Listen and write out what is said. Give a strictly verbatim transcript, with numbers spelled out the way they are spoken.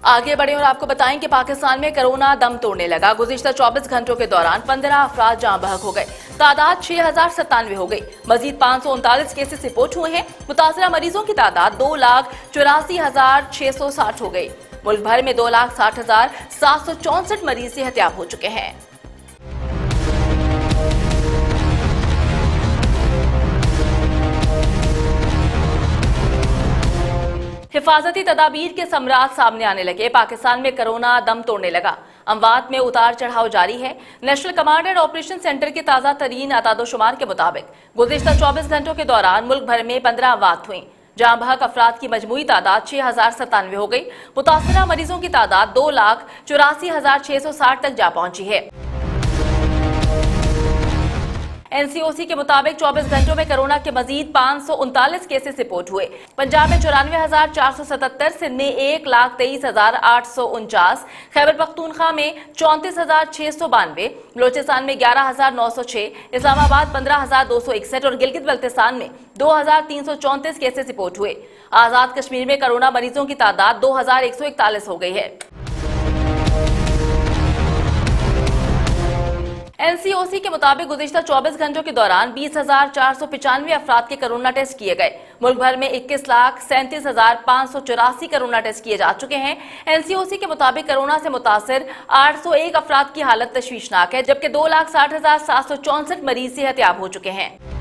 आगे बढ़े और आपको बताएं कि पाकिस्तान में कोरोना दम तोड़ने लगा। गुज़िश्ता चौबीस घंटों के दौरान पंद्रह अफराद जाँ बहक हो गए। तादाद छह हजार सत्तानवे हो गई। मजीद पाँच सौ उनतालीस केसेस रिपोर्ट हुए हैं। मुतासरा मरीजों की तादाद दो लाख चौरासी हजार छह सौ साठ हो गई। मुल्क भर में दो लाख साठ हजार सात सौ चौसठ मरीज सेहतियाब हो चुके हैं। हिफाजती तदाबीर के समरात सामने आने लगे। पाकिस्तान में कोरोना दम तोड़ने लगा। अमवात में उतार चढ़ाव जारी है। National Command and Operation Centre के ताज़ा तरीन अतादोशुमार के मुताबिक गुज़िश्ता चौबीस घंटों के दौरान मुल्क भर में पंद्रह अमवात हुई। जहां बहक अफराद की मजमूई तादाद छह हजार सत्तानवे हो गई। मुतासरा मरीजों की तादाद दो लाख चौरासी हजार छह सौ साठ तक जा पहुंची है। एनसीओसी के मुताबिक चौबीस घंटों में कोरोना के मजीद पाँच सौ उनतालीस केसेस रिपोर्ट हुए। पंजाब में चौरानवे हजार चार सौ सतहत्तर, सिंध में एक लाख तेईस हजार आठ सौ उनचास, खैबर पख्तूनख्वा में चौंतीस हजार छह सौ बानवे, बलोचिस्तान में ग्यारह हजार नौ सौ छह, इस्लामाबाद पंद्रह हजार दो सौ इकसठ और गिलगित बल्तिस्तान में दो हजार तीन सौ चौंतीस केसेस रिपोर्ट हुए। आजाद कश्मीर में कोरोना मरीजों की तादाद दो हजार एक सौ इकतालीस हो गई है। एनसीओसी के मुताबिक गुज़िश्ता चौबीस घंटों के दौरान बीस हजार चार सौ पिचानवे अफराद के कोरोना टेस्ट किए गए। मुल्क भर में इक्कीस लाख सैंतीस हजार पाँच सौ चौरासी कोरोना टेस्ट किए जा चुके हैं। एनसीओसी के मुताबिक कोरोना से मुतासिर आठ सौ एक अफराद की हालत तशवीशनाक है, जबकि दो लाख साठ हजार सात सौ चौसठ मरीज सेहतियाब हो चुके हैं।